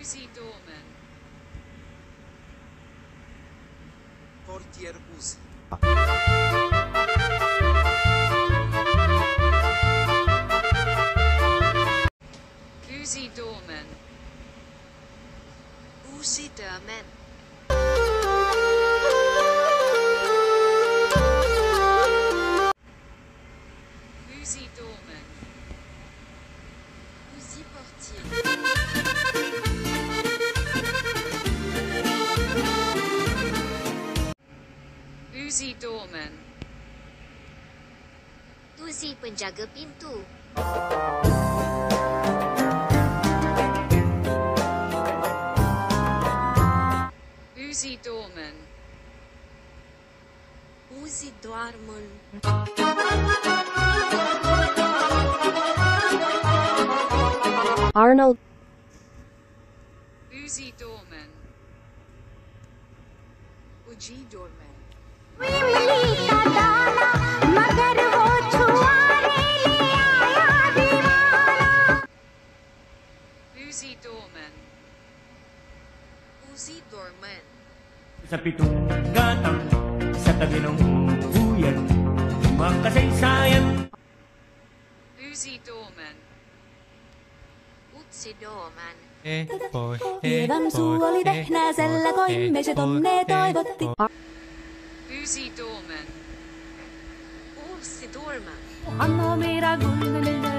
Uzi Doorman. Portier Uzi. Uzi Doorman. Uzi Doorman. Uzi Doorman. Uzi Portier. Uzi Doorman. Uzi penjaga pintu. Uzi Doorman. Uzi Doorman. Arnold. Uzi Doorman. Uzi Doorman. Uzi Doorman. Uzi Doorman. Sa pitong gatang, sa tabi ng huyan, makasaysayan. Uzi Doorman. Uzi Doorman. Lievan suoli vehnäisellä koimme se tonne toivotti. Uzi Doorman. Uzi Doorman. Anno mira gulmenen